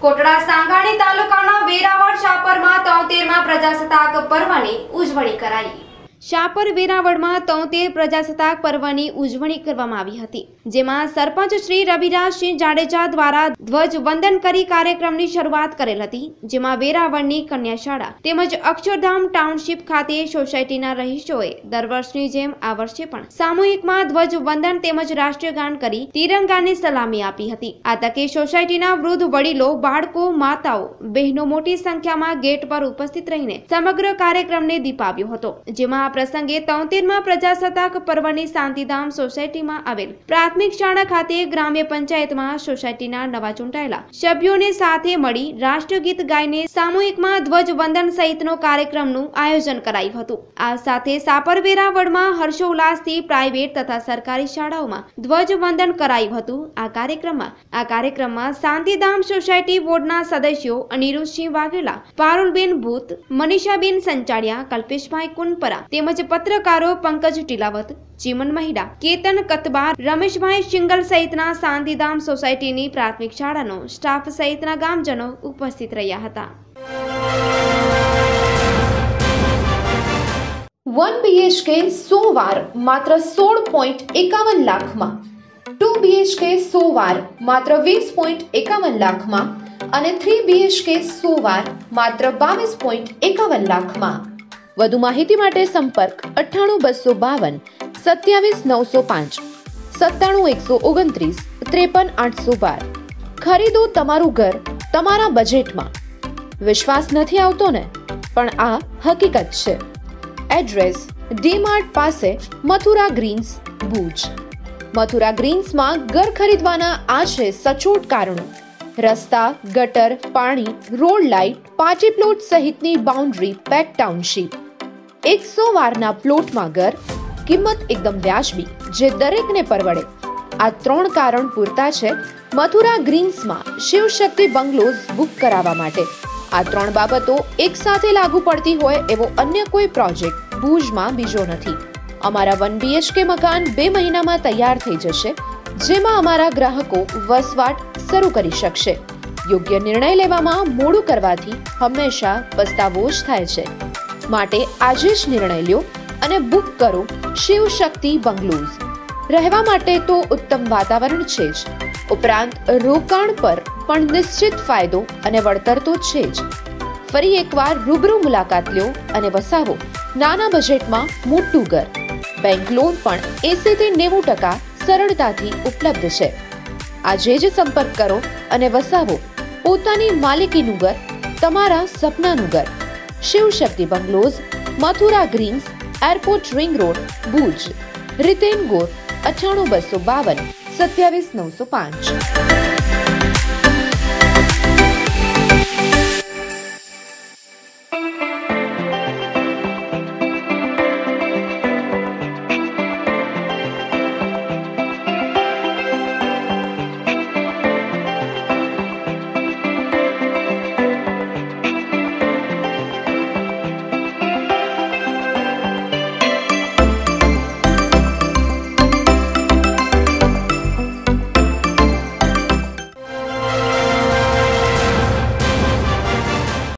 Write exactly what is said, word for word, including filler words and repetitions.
કોટડા સાંગાણી તાલુકાના વેરાવળ શાપરમાં તોતેરમાં પ્રજાસત્તાક પર્વની ઉજવણી કરાઈ। શાપર વેરાવળમાં તોતેર પ્રજાસત્તાક પર્વની ઉજવણી કરવામાં આવી હતી, જેમાં સરપંચ શ્રી રવિરાજસિંહ જાડેજા દ્વારા ધ્વજ વંદન કરી કાર્યક્રમની શરૂઆત કરેલ હતી, જેમાં વેરાવળની કન્યા શાળા તેમજ અક્ષરધામ ટાઉનશીપ ખાતે સોસાયટીના રહીશોએ દર વર્ષની જેમ આ વર્ષે પણ સામૂહિકમાં ધ્વજ વંદન તેમજ રાષ્ટ્રીય ગાન કરી તિરંગાને સલામી આપી હતી। આ તકે સોસાયટીના વૃદ્ધ વડીલો, બાળકો, માતાઓ, બહેનો મોટી સંખ્યામાં ગેટ પર ઉપસ્થિત રહીને સમગ્ર કાર્યક્રમને દીપાવ્યો હતો, જેમાં આ પ્રસંગે તોતેરમાં પ્રજાસત્તાક પર્વની શાંતિધામ સોસાયટીમાં આવેલ પ્રાથમિક શાળા ખાતે ગ્રામ્ય પંચાયતમાં સોસાયટીના નવા ચૂંટાયેલા સભ્યોને સાથે મળી રાષ્ટ્રગીત ગાઈને સામૂહિકમાં ધ્વજ વંદન સહિતનો કાર્યક્રમનું આયોજન કરાયું હતું। આ સાથે શાપર વેરાવળમાં હર્ષોલ્લાસથી પ્રાઇવેટ તથા સરકારી શાળાઓમાં ધ્વજ વંદન કરાયું હતું। આ કાર્યક્રમમાં આ કાર્યક્રમમાં શાંતિધામ સોસાયટી બોર્ડના સદસ્યો અનિરુદ્ધસિંહ વાઘેલા, પારુલબેન ભૂત, મનીષાબેન સંચાળિયા, કલ્પેશભાઈ કુનપરા તેમજ પત્રકારો પંકજ ટીલાવત, ચીમન મહિડા, કેતન કતબાર, રમેશભાઈ સિંગલ સહિતના શાંતિધામ સોસાયટીની પ્રાથમિક શાળાનો સ્ટાફ સહિતના ગામજનો ઉપસ્થિત રહ્યા હતા। वन बी एच के સો વાર માત્ર સોળ પોઈન્ટ એકાવન લાખમાં, ટુ બી એચ કે સો વાર માત્ર વીસ પોઈન્ટ એકાવન લાખમાં અને થ્રી બી એચ કે સો વાર માત્ર બાવીસ પોઈન્ટ એકાવન લાખમાં। વધુ માહિતી માટે સંપર્ક અઠ્ઠાણું બસો બાવન સત્યાવીસ નવસો પાંચ સત્તાણું એકસો ઓગણત્રીસ ત્રેપન આઠસો બાર। ખરીદો તમારું ઘર તમારા બજેટમાં। વિશ્વાસ નથી આવતો ને? પણ આ હકીકત છે। એડ્રેસ ડી માર્ટ પાસે, મથુરા ગ્રીન્સ, ભુજ। મથુરા ગ્રીન્સમાં ઘર ખરીદવાના આ છે સચોટ કારણો: રસ્તા, ગટર, પાણી, રોડ લાઇટ, પાર્ટી પ્લોટ સહિતની બાઉન્ડ્રી પેક ટાઉનશીપ। એકસો વારના પ્લોટમાં ઘર, કિંમત એકદમ વ્યાજબી, જે દરેકને પરવડે। આ ત્રણ કારણ પૂરતા છે મથુરા ગ્રીન્સમાં શિવશક્તિ બંગલોઝ બુક કરાવવા માટે। આ ત્રણ બાબતો એક સાથે લાગુ પડતી હોય એવો અન્ય કોઈ પ્રોજેક્ટ ભુજમાં બીજો નથી। અમારા વન બી એચ કે મકાન બે મહિનામાં તૈયાર થઈ જશે, જેમાં અમારા ગ્રાહકો વસવાટ શરૂ કરી શકશે। યોગ્ય નિર્ણય લેવામાં મોડું કરવાથી હંમેશા પસ્તાવો જ થાય છે, માટે આજે જ નિર્ણય લ્યો અને બુક કરો શિવશક્તિ બંગલોઝ। રહેવા માટે તો ઉત્તમ વાતાવરણ છે જ, ઉપરાંત રોકાણ પર પણ નિશ્ચિત ફાયદો અને વળતર તો છે જ। ફરી એકવાર રૂબરૂ મુલાકાત લ્યો અને વસાવો નાના બજેટમાં મોટું ઘર। બેંક લોન પણ એસી થી નેવું ટકા સરળતાથી ઉપલબ્ધ છે। આજે જ સંપર્ક કરો અને વસાવો પોતાની માલિકીનું ઘર, તમારા સપનાનું ઘર। Shivshakti bungalows, Mathura Greens, airport ring road, Bhuj. Riten Gor, અઠ્ઠાણું બસો બાવન સત્યાવીસ નવસો પાંચ।